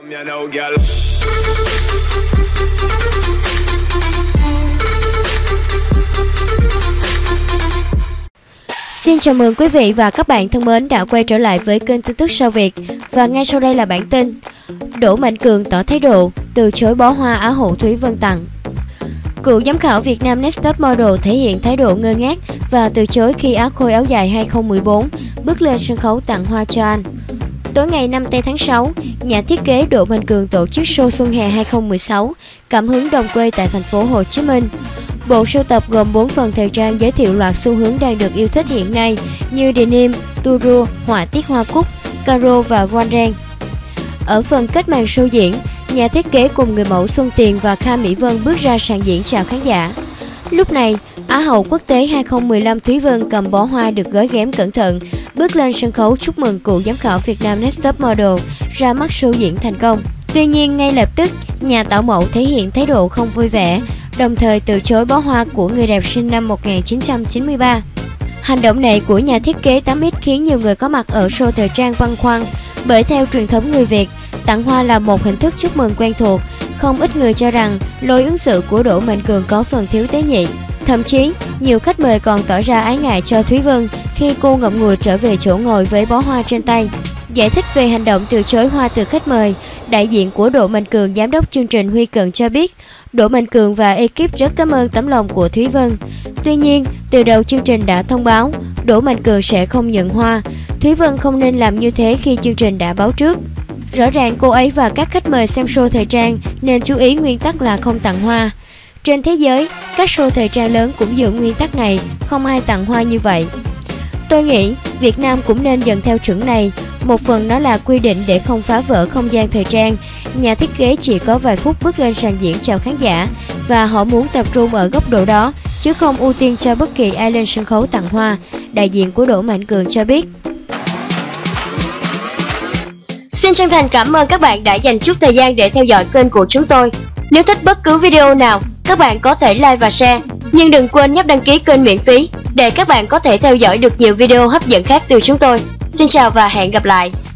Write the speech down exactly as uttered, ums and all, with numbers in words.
Xin chào mừng quý vị và các bạn thân mến đã quay trở lại với kênh tin tức Sao Việt. Và ngay sau đây là bản tin. Đỗ Mạnh Cường tỏ thái độ từ chối bó hoa Á hậu Thúy Vân tặng. Cựu giám khảo Việt Nam Next Top Model thể hiện thái độ ngơ ngác và từ chối khi Á khôi áo dài hai không một bốn bước lên sân khấu tặng hoa cho anh. Tối ngày năm tây tháng sáu, nhà thiết kế Đỗ Mạnh Cường tổ chức show Xuân Hè hai không một sáu, cảm hứng đồng quê tại thành phố Hồ Chí Minh. Bộ sưu tập gồm bốn phần thời trang giới thiệu loạt xu hướng đang được yêu thích hiện nay như denim, turu, họa tiết hoa cúc, caro và voan ren. Ở phần kết màn show diễn, nhà thiết kế cùng người mẫu Xuân Tiền và Kha Mỹ Vân bước ra sàn diễn chào khán giả. Lúc này, Á hậu quốc tế hai không một lăm Thúy Vân cầm bó hoa được gói ghém cẩn thận, bước lên sân khấu chúc mừng cựu giám khảo Việt Nam Next Top Model ra mắt show diễn thành công. Tuy nhiên, ngay lập tức, nhà tạo mẫu thể hiện thái độ không vui vẻ, đồng thời từ chối bó hoa của người đẹp sinh năm một nghìn chín trăm chín mươi ba. Hành động này của nhà thiết kế tám X khiến nhiều người có mặt ở show thời trang băn khoăn, bởi theo truyền thống người Việt, tặng hoa là một hình thức chúc mừng quen thuộc. Không ít người cho rằng lối ứng xử của Đỗ Mạnh Cường có phần thiếu tế nhị. Thậm chí, nhiều khách mời còn tỏ ra ái ngại cho Thúy Vân khi cô ngậm ngùi trở về chỗ ngồi với bó hoa trên tay. Giải thích về hành động từ chối hoa từ khách mời, đại diện của Đỗ Mạnh Cường, giám đốc chương trình Huy Cận cho biết, Đỗ Mạnh Cường và ekip rất cảm ơn tấm lòng của Thúy Vân. Tuy nhiên, từ đầu chương trình đã thông báo Đỗ Mạnh Cường sẽ không nhận hoa. Thúy Vân không nên làm như thế khi chương trình đã báo trước. Rõ ràng cô ấy và các khách mời xem show thời trang nên chú ý nguyên tắc là không tặng hoa. Trên thế giới, các show thời trang lớn cũng giữ nguyên tắc này, không ai tặng hoa như vậy. Tôi nghĩ Việt Nam cũng nên dần theo chuẩn này. Một phần nó là quy định để không phá vỡ không gian thời trang. Nhà thiết kế chỉ có vài phút bước lên sàn diễn chào khán giả và họ muốn tập trung ở góc độ đó, chứ không ưu tiên cho bất kỳ ai lên sân khấu tặng hoa, đại diện của Đỗ Mạnh Cường cho biết. Xin chân thành cảm ơn các bạn đã dành chút thời gian để theo dõi kênh của chúng tôi. Nếu thích bất cứ video nào, các bạn có thể like và share. Nhưng đừng quên nhấp đăng ký kênh miễn phí để các bạn có thể theo dõi được nhiều video hấp dẫn khác từ chúng tôi. Xin chào và hẹn gặp lại!